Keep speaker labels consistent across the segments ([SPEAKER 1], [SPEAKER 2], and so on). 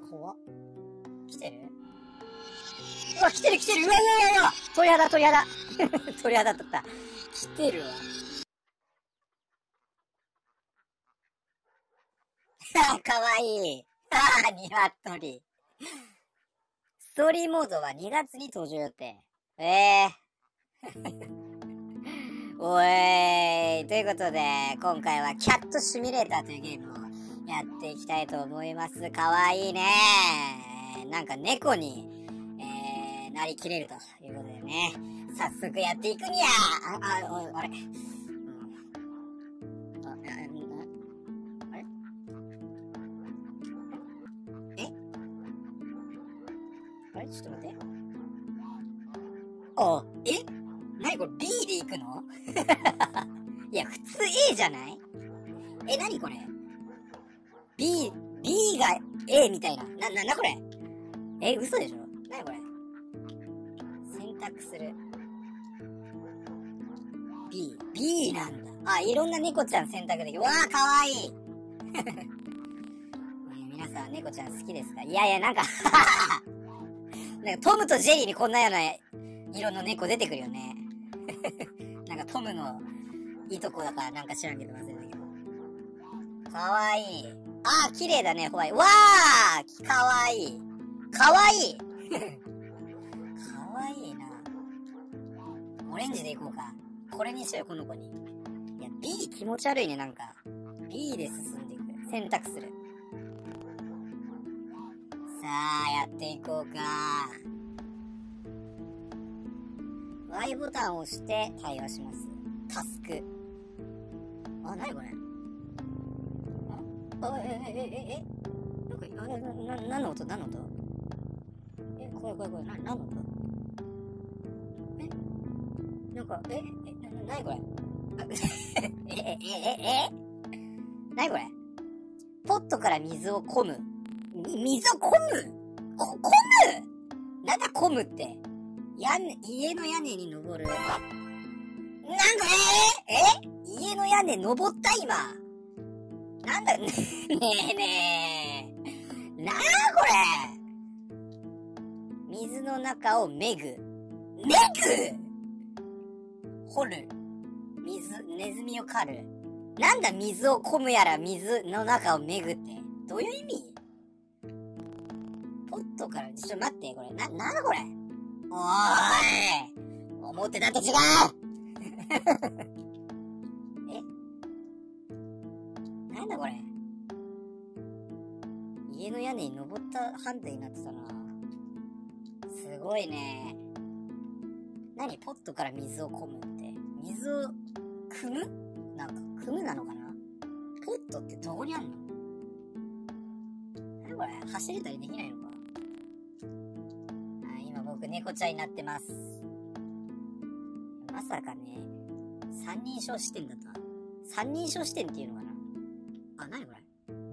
[SPEAKER 1] 怖っ。来てる？うわ、来てる来てる。うわうわうわ、鳥肌鳥肌。鳥肌取った。来てるわ。かわいい。鶏。ストーリーモードは2月に登場予定。おい。ということで、今回はキャットシミュレーターというゲームをやっていきたいと思います。かわいいね。なんか猫に、なりきれるということでね。早速やっていくにゃ。あれ、あれちょっと待って。なにこれ B で行くの？いや、普通 A じゃない？なにこれ ?B が A みたいな。なこれ？嘘でしょ？なにこれ？選択する。B なんだ。いろんな猫ちゃん選択できる。わー、かわいい。皆さん猫ちゃん好きですか？いや、なんか、なんかトムとジェリーにこんなような色の猫出てくるよね。なんかトムのいとこだからなんか知らんけど忘れたけど。かわいい。綺麗だね、ホワイト。わー、かわいい。かわいい。かわいいな。オレンジでいこうか。これにしよう、この子に。いや、B 気持ち悪いね、なんか。B で進んでいく。選択する。さあ、やっていこうか。Y ボタンを押して対話します。タスク。なにこれ？何の音？何の音？これ、何の音？なんか、なにこれ？なにこれ？ポットから水を汲む。水を汲む？汲む？なんだ汲むって。家の屋根に登る。なんか家の屋根登った今。なんだ、ねえ。なあこれ。水の中をめぐ。掘る。ネズミを狩る。なんだ水を汲むやら水の中をめぐって。どういう意味？ポットから、ちょっと待って、これ。なんだこれ。おーい！思ってたと違う！なんだこれ。家の屋根に登った判定になってたな。すごいね。何？ポットから水を汲むって。水を汲む？なんか、汲むなのかな？ポットってどこにあんの？何これ？走れたりできないのか？今僕猫ちゃんになってます。まさかね、三人称視点だった。三人称視点っていうのかな？なにこれ？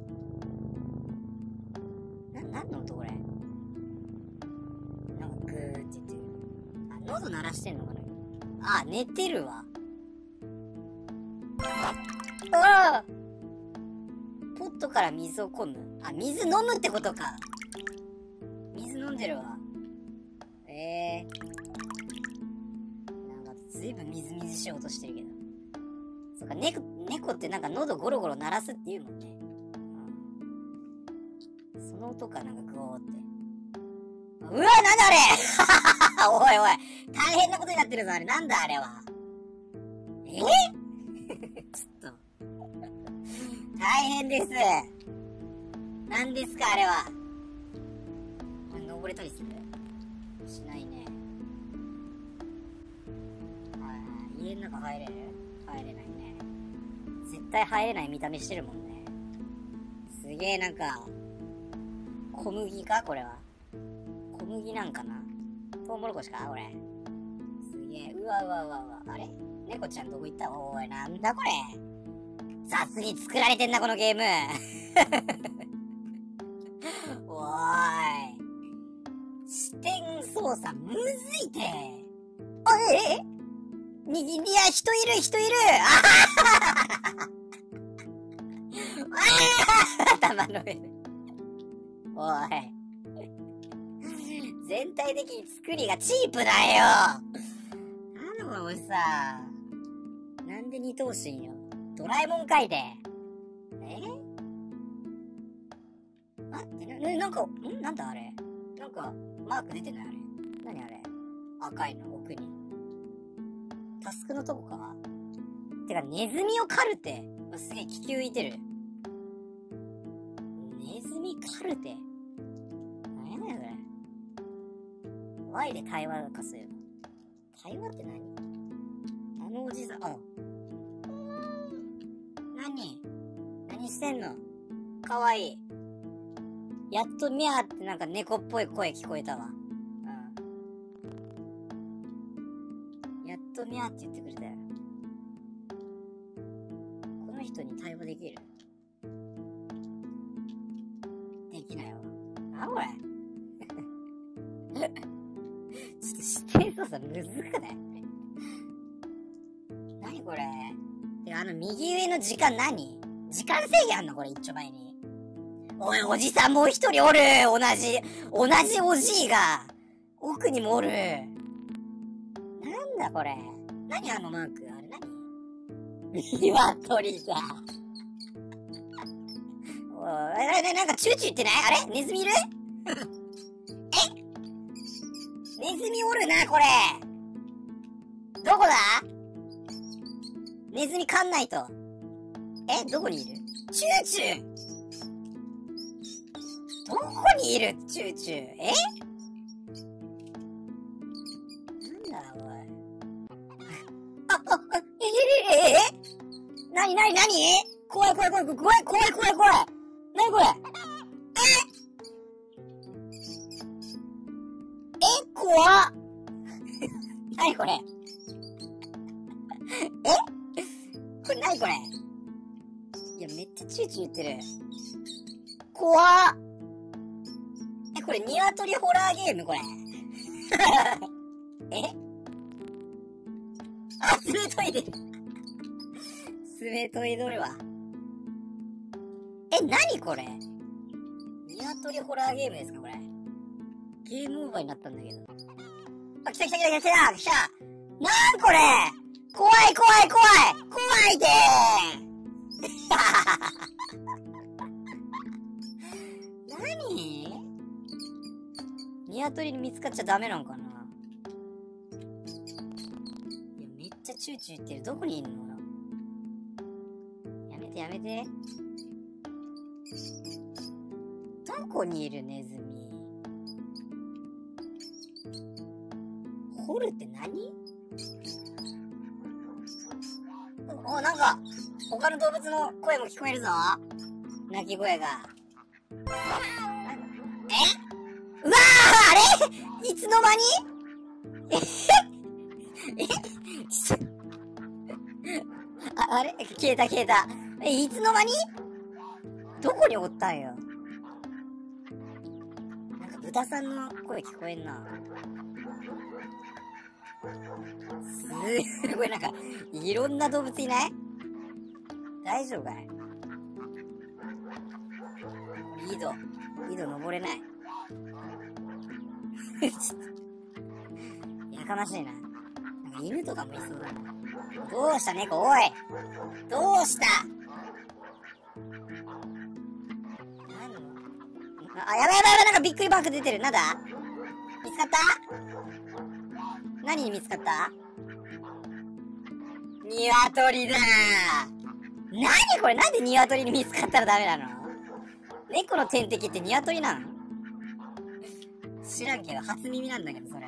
[SPEAKER 1] なんの音これ？なんかグーって言ってる。喉鳴らしてんのかな？寝てるわ。ポットから水を汲む。水飲むってことか。水飲んでるわ。なんかずいぶんみずみずしい音してるけど。そっか、猫ってなんか喉ゴロゴロ鳴らすって言うもんね。その音か、なんかゴーって。うわ、なんだあれおいおい、大変なことになってるぞ、あれ。なんだあれは。ちょっと。大変です。何ですか、あれは。登れたりする？しないね。家の中入れる？入れないね。絶対入れない見た目してるもんね。すげえなんか、小麦かこれは。小麦なんかな？トウモロコシかこれ。すげえ。うわ。あれ？猫ちゃんどこ行った？おい、なんだこれ。雑に作られてんな、このゲーム。おーい。視点操作むずいて。いや、人いる。頭の上で。 おい。全体的に作りがチープだよ。なんだこれさ。なんで二頭身よ。ドラえもんかいで。待って、なんか、なんだあれ。なんか、マーク出てないあれ。何あれ。赤いの、奥に。タスクのとこか。てか、ネズミを狩るって。すげえ気球浮いてる。ネズミ狩るって。何やねんそれ。Y で対話かする。対話って何？あのおじさん、何してんの？かわいい。やっとミャーってなんか猫っぽい声聞こえたわ。やっとミャーって言ってくれたよ。この人に対話できる？できないわ。なこれ。ちょっと指定操作むずくない？何これ？てか右上の時間何？時間制限あんのこれ一丁前に。おい、おじさんもう一人おる。同じおじいが。奥にもおる。なんだこれ。何あのマーク。あれ何？鶏だ。おい、なんかチューチュー言ってない？あれネズミいる？ネズミおるな、これ。どこだ？ネズミ狩んないと。どこにいる？チューチューどこにいる？チューチュー。なんだ、おい。なに怖い。なにこれ？怖っ。なにこれ？これなにこれ？いや、めっちゃチューチュー言ってる。怖っ。これニワトリホラーゲームこれ。爪研いでる。爪研いどるわ。なにこれ？ニワトリホラーゲームですかこれ。ゲームオーバーになったんだけど。来た。なんこれ？怖いでー。何？ニワトリに見つかっちゃダメなんかな？いや、めっちゃチューチュー言ってる。どこにいんの？やめて。どこにいるネズミ？掘るって何？なんか、他の動物の声も聞こえるぞ。鳴き声が。うわーあれ？いつの間に？あれ？消えた。いつの間に？どこにおったんよ。なんか豚さんの声聞こえんな。すごいなんか、いろんな動物いない？大丈夫かい？井戸登れない。やかましいな。なんか犬とかもいそうだな。どうした猫？おい！どうした？やばい、なんかびっくりマーク出てる。なんだ？見つかった？何に見つかった？ニワトリだー。何これ？なんでニワトリに見つかったらダメなの？猫の天敵ってニワトリなの？知らんけど、初耳なんだけど、それは。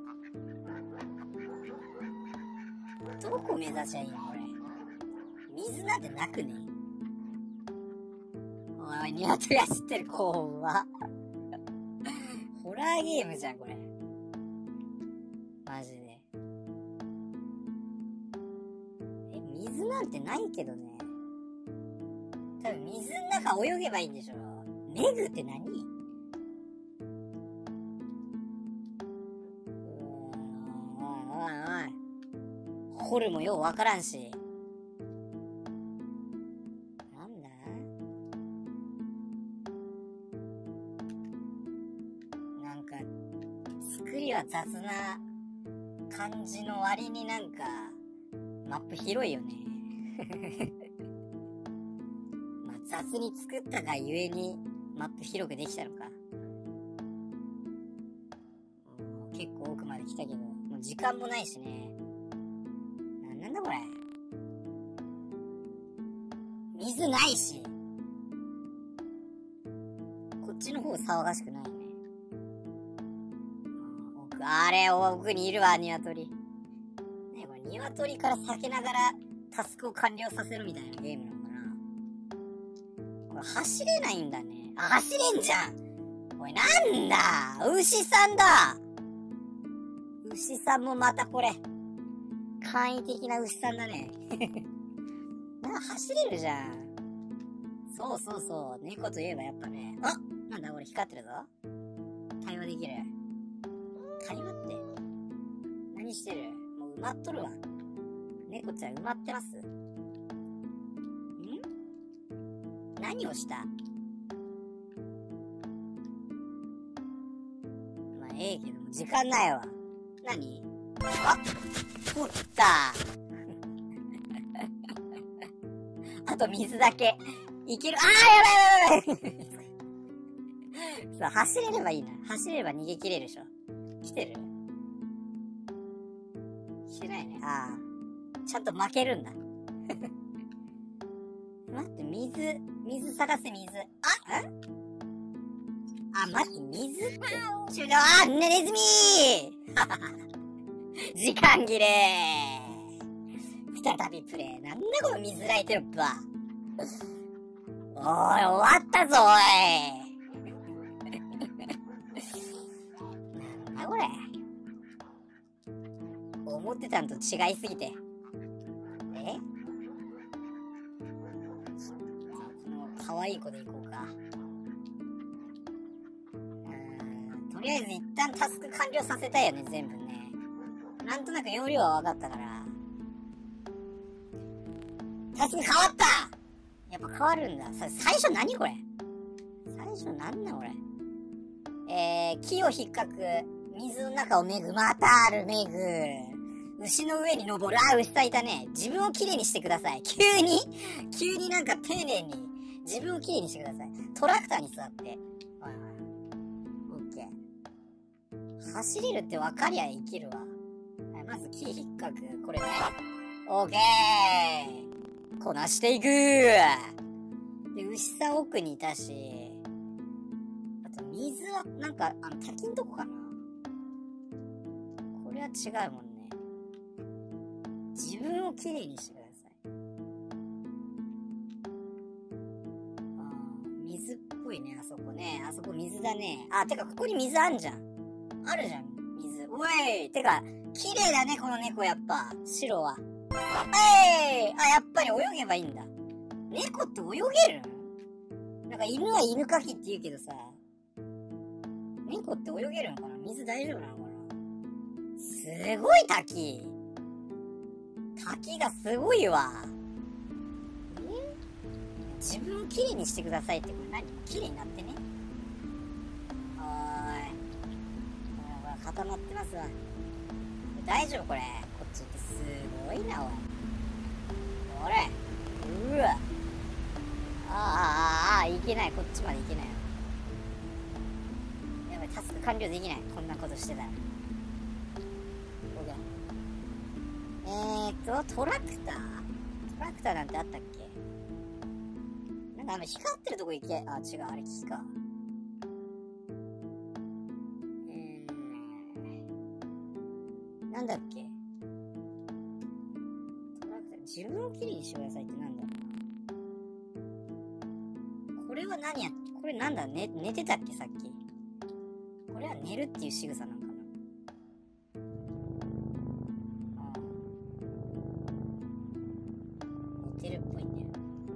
[SPEAKER 1] どこ目指しゃいいのこれ。水なんてなくね？おい、ニワトリ走ってる。怖っ。ホラーゲームじゃん、これ。マジで。水なんてないけどね。多分水の中泳げばいいんでしょ。メグって何？おい。掘るもようわからんし。なんだ？ 作りは雑な感じの割になんか、マップ広いよね。まあ雑に作ったがゆえに、マップ広くできたのか。結構奥まで来たけど、もう時間もないしね。なんだこれ。水ないし。こっちの方騒がしくないよね。あれ、奥にいるわ、鶏。ねえ、これ、鶏から避けながら、タスクを完了させるみたいなゲームなのかな。これ、走れないんだね。あ、走れんじゃん。おい、なんだ、牛さんだ。牛さんもまたこれ、簡易的な牛さんだね。走れるじゃん。そうそうそう。猫といえばやっぱね。あ、なんだ、俺光ってるぞ。対話できる。対話って何してる？もう埋まっとるわ。猫ちゃん埋まってます？何をした？まあええけども時間ないわ。何？あ、取った。あと水だけ。いける。あー、やばいやばいやばい。さあ、走れればいいな。走れれば逃げ切れるでしょ。来てる？来てないね。ああ。ちゃんと負けるんだ。待って、水探せ、水。待って、水って。ネズミー時間切れ再びプレイ。なんだこの水ライテロップは。おい、終わったぞ、おい。なんだこれ。思ってたんと違いすぎて。可愛い子でいこうか。とりあえず一旦タスク完了させたいよね、全部ね。なんとなく容量は分かったから。タスク変わった！やっぱ変わるんだ。最初何これ？最初なんだこれ。木を引っかく。水の中をめぐ。またあるめぐ。牛の上に登る。あ、牛さんいたね。自分をきれいにしてください。急になんか丁寧に自分をきれいにしてください。トラクターに座って。オッケー。走れるって分かりゃいけるわ。まず木引っかく。これね。オッケー。こなしていく。で、牛さん奥にいたし。あと水は、なんか、滝んとこかな。これは違うもんね。自分をきれいにしてください。水っぽいね、あそこね。あそこ水だね。あ、てかここに水あんじゃん。あるじゃん、水。おい！てか、綺麗だね、この猫やっぱ。白は。やっぱり泳げばいいんだ。猫って泳げる？なんか犬は犬かきって言うけどさ。猫って泳げるのかな？水大丈夫なのかな？すごい滝。滝がすごいわ。自分をきれいにしてくださいって、これ何？きれいになってね。おーい。ほら、固まってますわ。大丈夫これ。こっちってすごいな、おい。これ。うわ。いけない。こっちまでいけない。やばい、タスク完了できない。こんなことしてたら。トラクターなんてあったっけ？なんか光ってるとこ行け。あ、違う、あれ木か。なんだっけ？トラクター、自分をきれいにしてくださいってなんだろうな。これはこれなんだ？寝てたっけさっき。これは寝るっていう仕草なんかな。寝てるっぽいんだよ。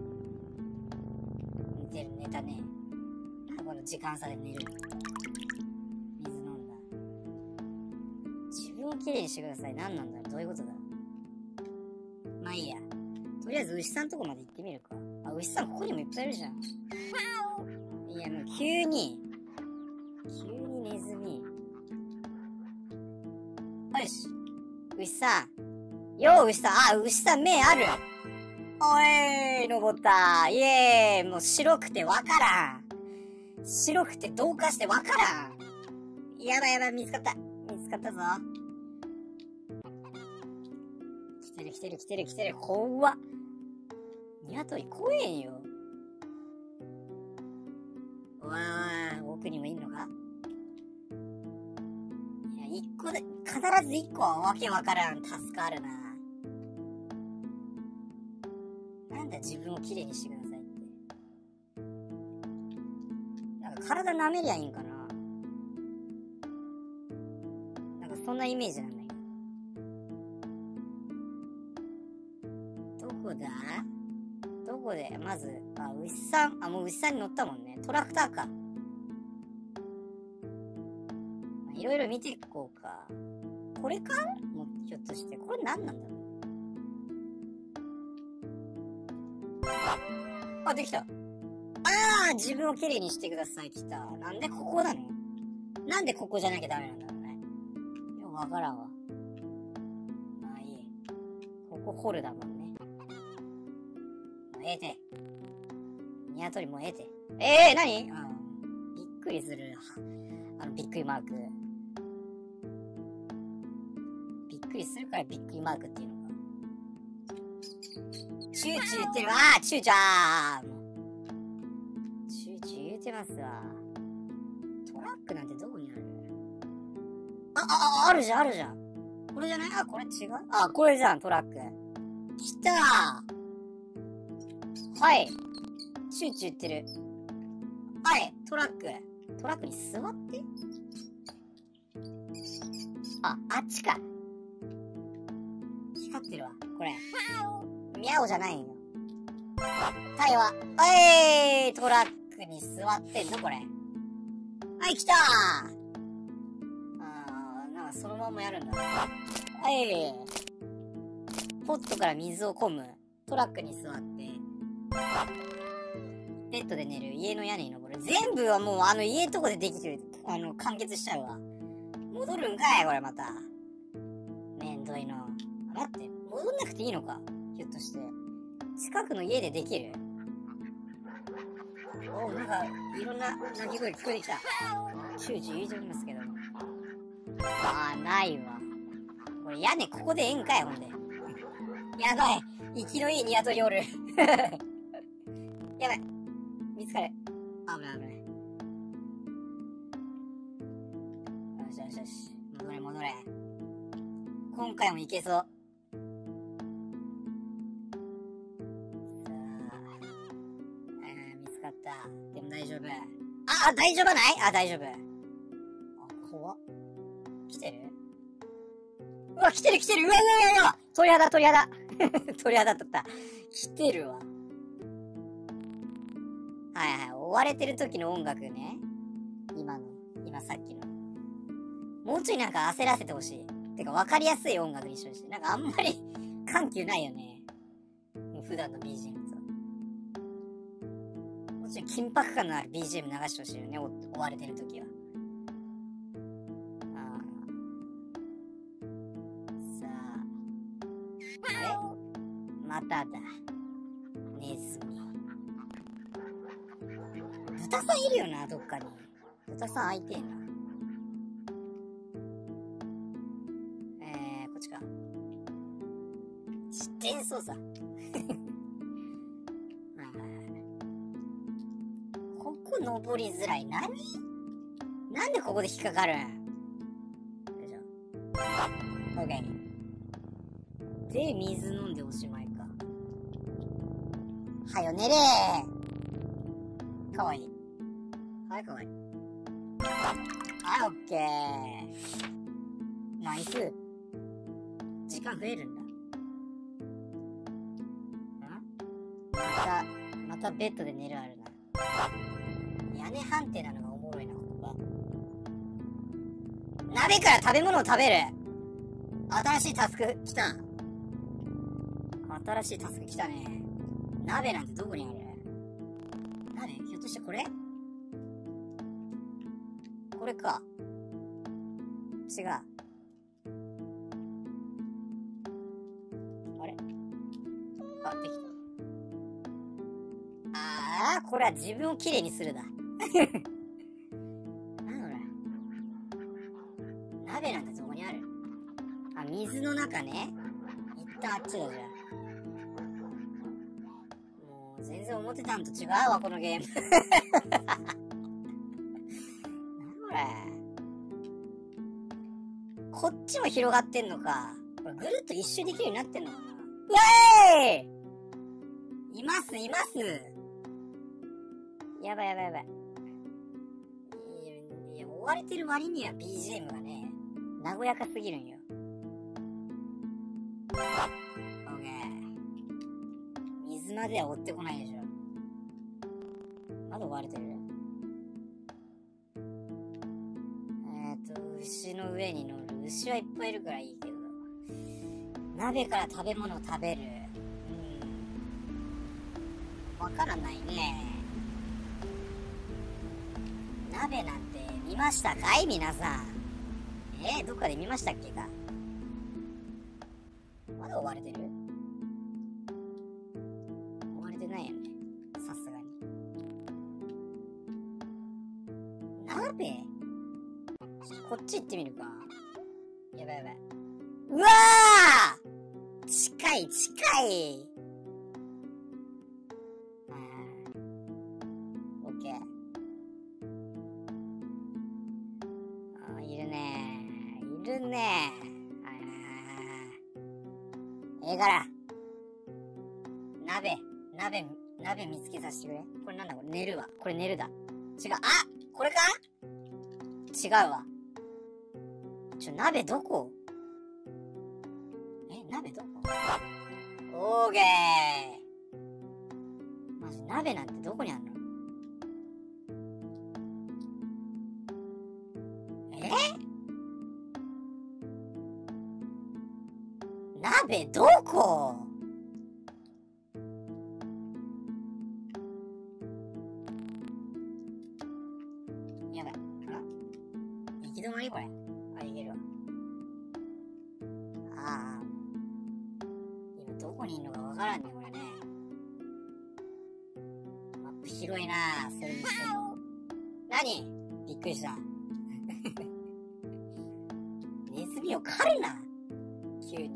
[SPEAKER 1] 寝たね。なんかこの時間差で寝る。水飲んだ。自分をきれいにしてください。何なんだろう？どういうことだ？まあいいや。とりあえず牛さんとこまで行ってみるか。あ、牛さんここにもいっぱいいるじゃん。いや、もう急にネズミ。 よし。牛さん。よう、牛さん。あ、牛さん目ある。おい、登った。イエーイ。もう白くてわからん。白くて同化してわからん。やばいやばい、見つかった。見つかったぞ。来てる来てる来てる来てる。怖っ。ニワトリ怖えんよ。うわー、奥にもいんのか？いや、一個で、必ず一個はわけわからん。助かるな。なんだ自分をきれいにしてくださいって。なんか体舐めりゃいいんかな。なんかそんなイメージなんだけど。どこだ？どこで、まず、あ、牛さん、あ、もう牛さんに乗ったもんね。トラクターか。いろいろ見ていこうか。これか？もう、ひょっとして。これ何なんだろう。あ、できた。ああ、自分をきれいにしてください。来た。なんでここなの？なんでここじゃなきゃダメなんだろうね。よくわからんわ。まあいい。ここ掘るだもんね。ええて。ニワトリもええて。何？びっくりする。びっくりマーク。びっくりするからびっくりマークっていうのか。チューチュー言ってるわ。チューチャー。チューチュー言うてますわ。トラックなんてどこにある？あるじゃん、あるじゃん。これじゃない？あ、これ違う？あ、これじゃん、トラック。来たー。はい。チューチュー言ってる。はい、トラック。トラックに座って。あ、あっちか。光ってるわ、これ。ミャオじゃないよ。タイは、トラックに座ってんのこれ。はい、来たー。なんかそのまんまやるんだ。ポットから水を込む。トラックに座って。ベッドで寝る。家の屋根に登る。全部はもう家のとこでできる。完結しちゃうわ。戻るんかいこれまた。めんどいな。待って、戻んなくていいのかひょっとして。近くの家でできる？なんか、いろんな鳴き声聞こえてきた。チューチュー言うておりますけども。ないわ。これ屋根ここでええんかいほんで。やばい。生きのいいニワトリおる。やばい。見つかる。危ない危ない。よしよしよし。戻れ戻れ。今回もいけそう。さあ。見つかった。でも大丈夫。大丈夫ない？大丈夫。怖っ。来てる？うわ、来てる来てる。うわ鳥肌鳥肌。鳥肌取った。来てるわ。追われてる時の音楽ね。今さっきの。もうちょいなんか焦らせてほしい。てか分かりやすい音楽にしてほしい。なんかあんまり緩急ないよね。もう普段の BGM と。もうちょい緊迫感のある BGM 流してほしいよね。追われてる時は。さあ。まただ。ネズミ。豚さんいるよな、どっかに。豚さん会いてえな。こっちか。失点操作。ここ登りづらい。なんでここで引っかかるん？よいしょ。オッケー。で、水飲んでおしまいか。はよ寝れー。かわいい。はい、かわいい。はい、オッケー。ナイス。時間増えるんだ。またベッドで寝るあるな。屋根判定なのがおもろいな、ここが。鍋から食べ物を食べる。新しいタスク来た。新しいタスク来たね。鍋なんてどこにある？鍋？ひょっとしてこれ？これか。違う。 わってきた。ああ、これは自分をきれいにするだ。なんだこれ。鍋なんてどこにある？あ、水の中ね。一旦あっちだじゃん。もう、全然思ってたんと違うわ、このゲーム。なんこれ。こっちも広がってんのか。これぐるっと一周できるようになってんのかな。うわーい！います。やばい。いや、追われてる割には BGM がね、和やかすぎるんよ。オッケー。水までは追ってこないでしょ。まだ追われてる？牛の上に乗る。牛はいっぱいいるからいいけど。鍋から食べ物を食べる。わからないね。鍋なんて見ましたかい皆さん。どっかで見ましたっけか。まだ追われてる？追われてないよね。さすがに。鍋？こっち行ってみるか。やばい。うわー！近い。オッケー。いるね。から鍋見つけさせてくれ。これなんだこれ、寝るわ。これ寝るだ。違う。あ！これか？違うわ。鍋どこ？鍋どこ？オーケー。マジ鍋なんてどこにあんの？鍋どこ？やばい。行き止まりこれ。いけるわ。今どこにいんのかわからんね、これね。マップ広いなぁ、それにしても。何？びっくりした。ネズミを狩るな！急に。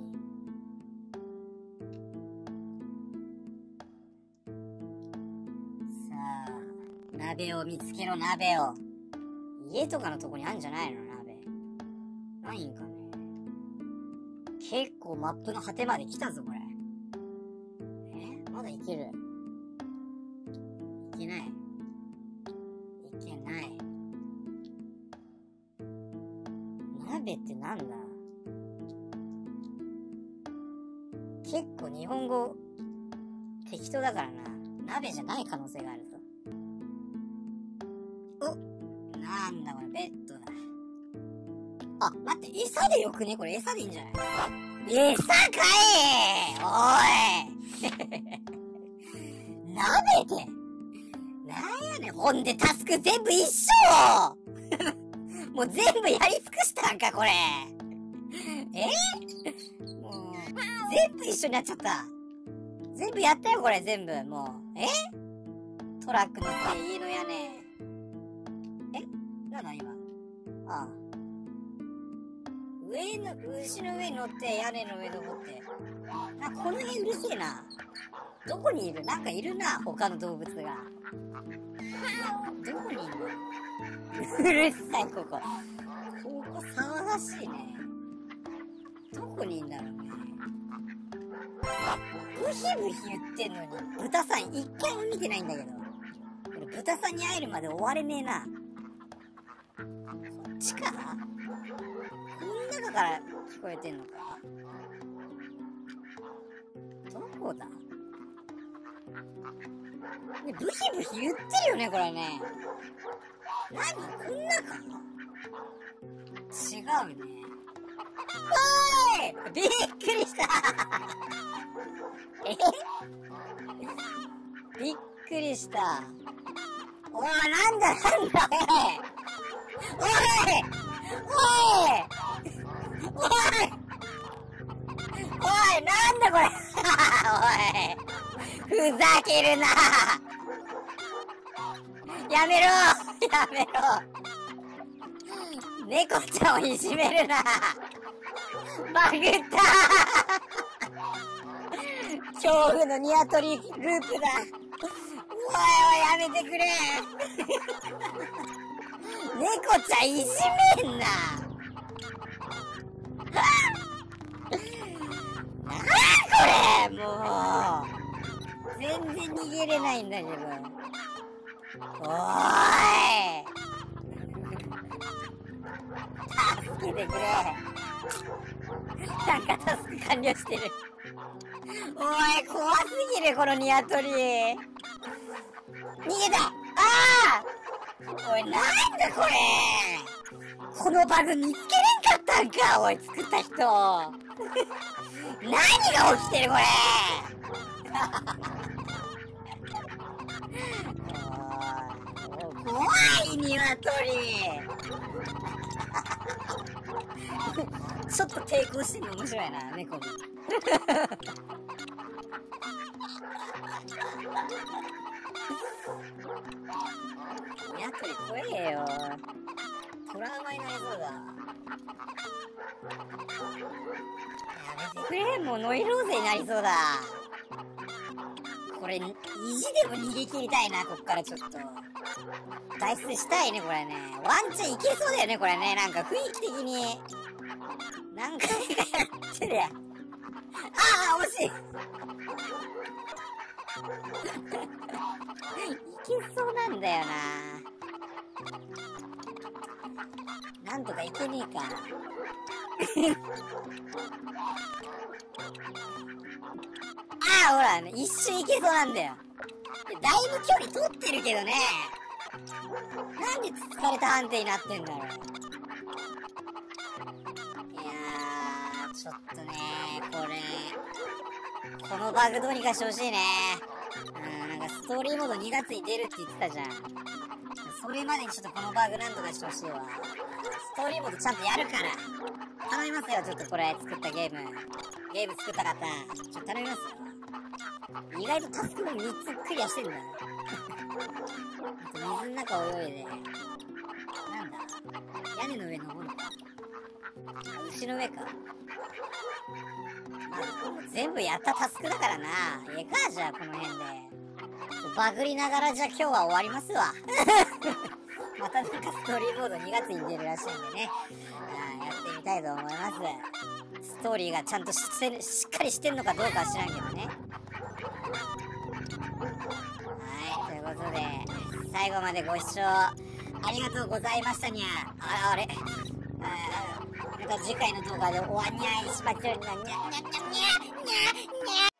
[SPEAKER 1] さあ、鍋を見つけろ、鍋を。家とかのとこにあんじゃないの？鍋。ないんかね。結構マップの果てまで来たぞ、これ。まだいける？いけない。いけない。鍋ってなんだ？結構日本語適当だからな。鍋じゃない可能性があるぞ。なんだこれ、ベッドだ。あ、待って、餌でよくね？これ餌でいいんじゃない？餌かい！おい鍋でなんやねん、ほんでタスク全部一緒もう全部やり尽くしたんか、これ。もう、全部一緒になっちゃった。全部やったよ、これ、全部。もう。トラック乗って家の屋根。なんだ、今。牛の上に乗って屋根の上登って。この辺うるせえな。どこにいる？なんかいるな、他の動物が。どこにいるの？うるさい、ここ。ここ騒がしいね。どこにいんだろうね。ブヒブヒ言ってんのに、豚さん一回も見てないんだけど。豚さんに会えるまで終われねえな。こっちか？この中から聞こえてんのか？どこだ？ね、ブヒブヒ言ってるよね、これね。何？こん中？違うね。おーい！びっくりしたびっくりした。おい、なんだ、おい！おい！なんだこれおい！ ふざけるなやめろやめろ猫ちゃんをいじめるなバグった恐怖のニワトリループだ。おいおいやめてくれ猫ちゃんいじめんななんこれもう全然逃げれないんだけど。おーい助けてくれ。なんかタスク完了してる。おい怖すぎるこのニワトリ。逃げた。ああおいなんだこれ。このバグ見つけれんかったんかおい作った人何が起きてるこれ怖いニワトリちょっと抵抗してんの面白いな猫にニワトリ怖えよ。トラウマになりそうだ。やめてくれ。もうノイローゼになりそうだ。これ意地でも逃げ切りたいな。こっからちょっと脱出したいねこれね。ワンチャンいけそうだよねこれね。なんか雰囲気的に何回かやってるやん。ああ惜しいいけそうなんだよな。なんとかいけねえかああほら、ね、一瞬いけそうなんだよ。だいぶ距離取ってるけどね。なんで疲れた判定になってんだろう。いやーちょっとねこのバグどうにかしてほしいね。なんかストーリーモード2月に出るって言ってたじゃん。それまでにちょっとこのバグなんとかしてほしいわ。ストーリーモードちゃんとやるから頼みますよ。ちょっとこれ作ったゲーム作った方ちょっと頼みますよ。意外とタスクも3つクリアしてんだ水の中泳いでなんだ屋根の上登るか牛の上か。全部やったタスクだからな。ええかじゃあこの辺でバグりながらじゃあ今日は終わりますわまたなんかストーリーボード2月に出るらしいんでねやってみたいと思います。ストーリーがちゃんとしっかりしてんのかどうかは知らんけどね。はいということで最後までご視聴ありがとうございましたにゃ。あれまた次回の動画でお会いしましょう。にゃにゃにゃにゃにゃにゃ